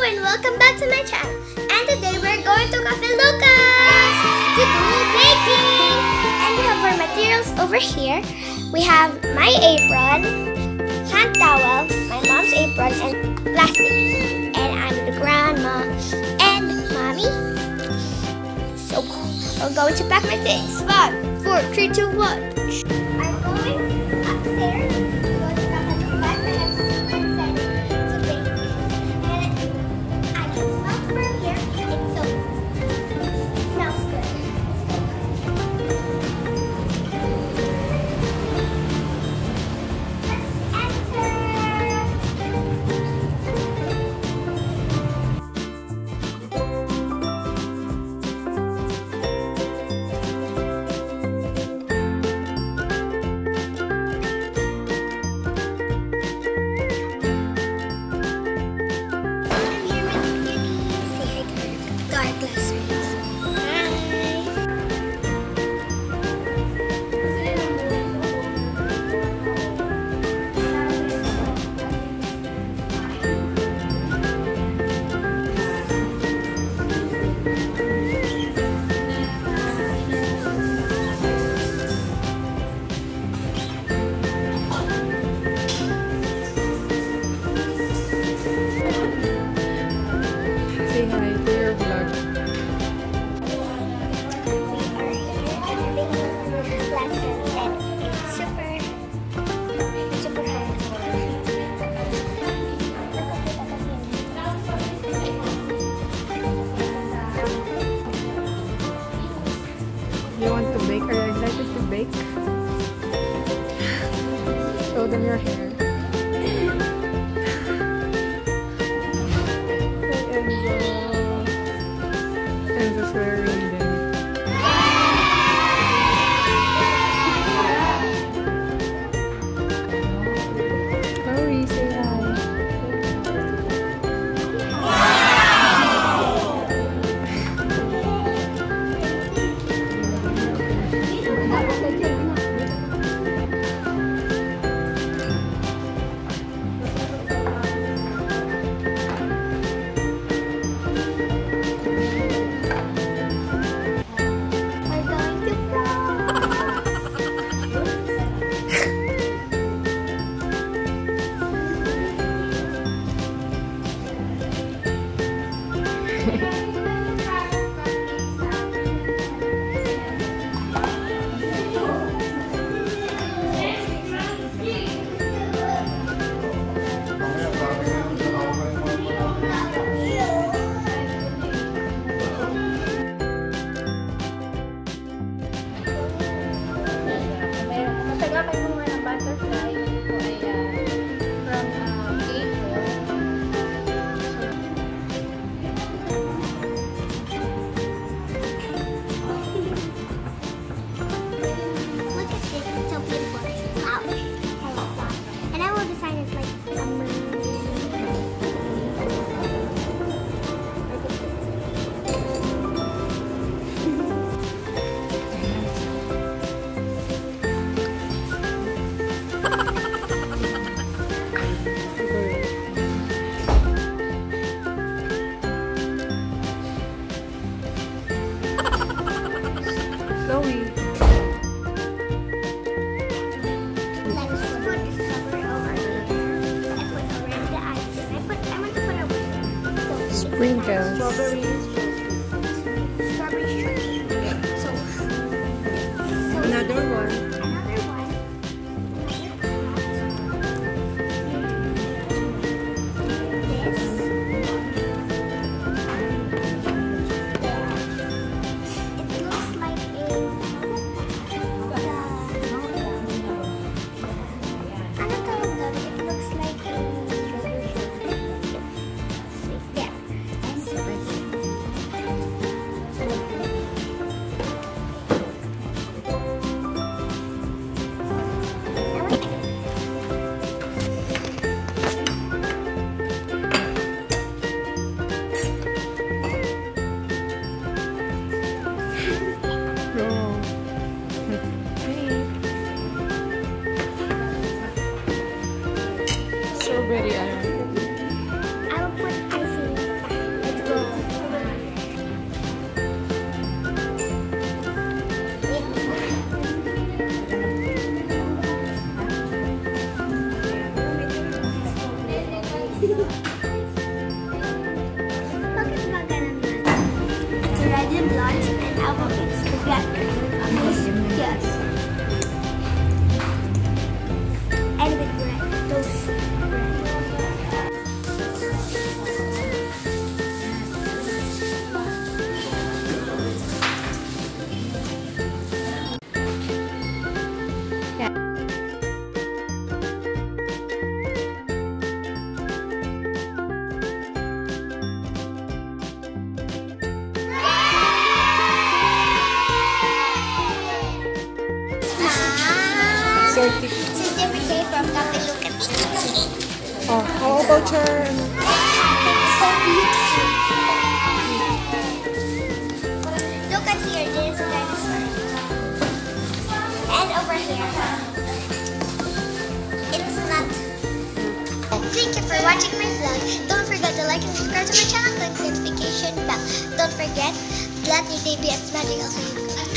and welcome back to my channel. And today we're going to Cafe Lucas to do baking. And we have our materials over here. We have my apron, hand towel, my mom's apron, and plastic. And I'm the grandma and mommy. So we're going to pack my things. 5, 4, 3, 2, 1. I'm going upstairs. You want to bake? Are you excited to bake? Show them your hair. Enzo's wearing them. Chloe, say hi. Chloe. Let's put the strawberry over here. I put around the ice. I want to put a Sprinkles. Strawberry shortcake. So Another one. medium large, and I will mix together. Yes. And with bread, toast bread. Certificate from Cafe Lucas. Oh, how about your... So beautiful. Look at here, there's a dinosaur. And over here, it's not. Thank you for watching my vlog. Don't forget to like and subscribe to my channel, click the notification bell. Don't forget, let your day be as magical so you go.